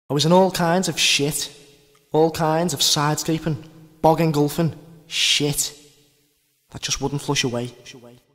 I was in all kinds of shit, all kinds of sidescraping, bog engulfing shit that just wouldn't flush away.